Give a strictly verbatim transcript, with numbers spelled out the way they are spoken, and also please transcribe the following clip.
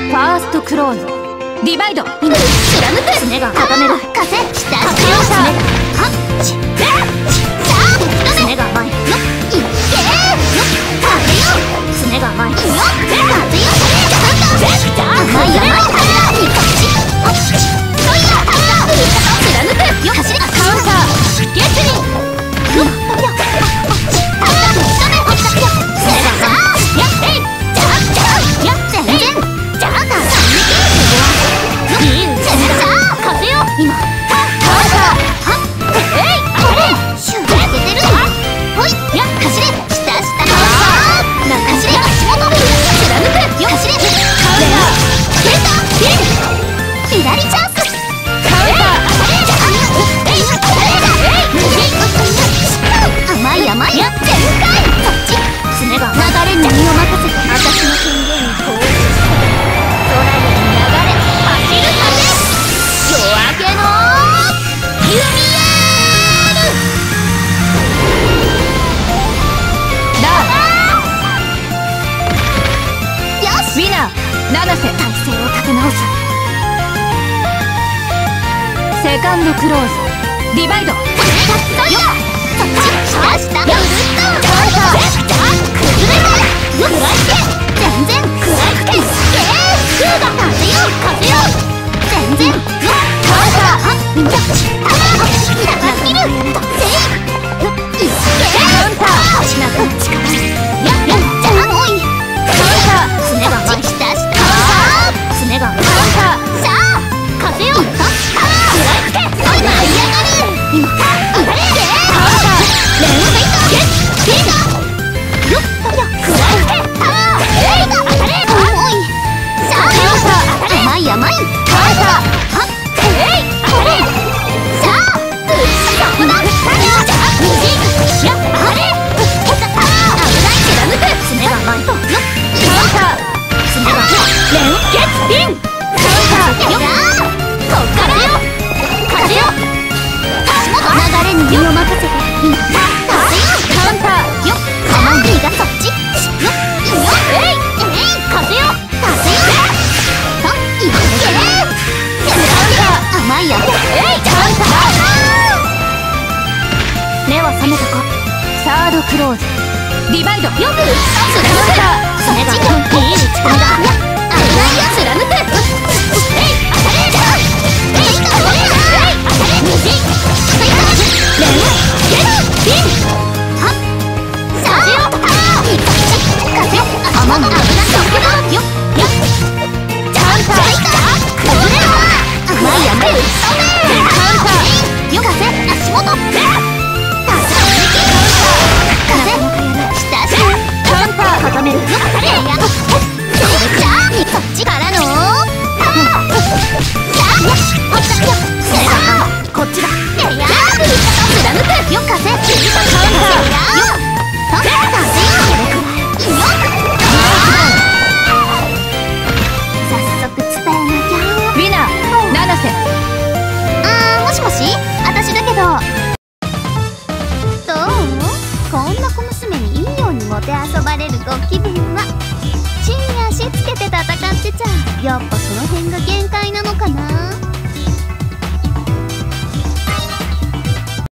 ファーストクローズディバイド今貫く爪が固める風下下はっち爪が甘いよいけよ風よ爪が甘いよ風よ甘い甘い風にこっちこっちそいや風貫くよ走りカウンターゲスリンよよ今カウンターはっえいあれシュー当ててるほいや走れ下下カウンターな走れ足元貫くよ走れカウンターゲーターゲー左チャンスカウンター当たれえい当たれえい甘い甘いや全開こっち爪が流れに身を任せて私の権限にこう空に流れ走る風夜明けのユミエールだよしウィナー七瀬体勢を立て直すセカンドクローズディバイドよっそっち下下よっカウンター崩れてよっ食らいつけ全然食らいつけえー風が風よ風よ全然よっカウンターみんな高すぎるどっちよっいっけカウンターしなく力ややじゃあもういいカウンター爪が前下下カウンター爪がカウンターさあ風よいった食らいつけおい舞い上がる今あれカウンターレンフェイトゲッゲートよっよっ食らいつけあーえい当たれもういいさあカウンター甘い甘いカウンターはっえい当たれさあうっそこだじゃあ虹やっあれうっけたあー危ない貫く爪が甘いとよっカウンター爪がレンゲッピンカウンターよっこっからよ風よ足元流れに身を任せて今風よカウンターよっカマンディがそっちよっいいよえいえい風よ風よといっけ甘いやえいカウンター目は覚めたかサードクローズディバイドよく貫く爪がいいに力だ危ないよ貫くえい当たれえい当たれえい当たれ虹レンゲッピンはっさあよ風よ甘の危ない速度よよカウンター崩れろ甘い甘いカウンターよ風足元風風下下カウンター固めるよ当たれやじゃあそっちからのさあよしおったよさあこっちだやや貫くよ風カウンターよ風よいいよ早速伝えなきゃウィナー七瀬あーもしもし私だけどどうこんな小娘にいいようにもてあそばれるご気分は地に足つけて戦ってちゃやっぱその辺が限界なのかな。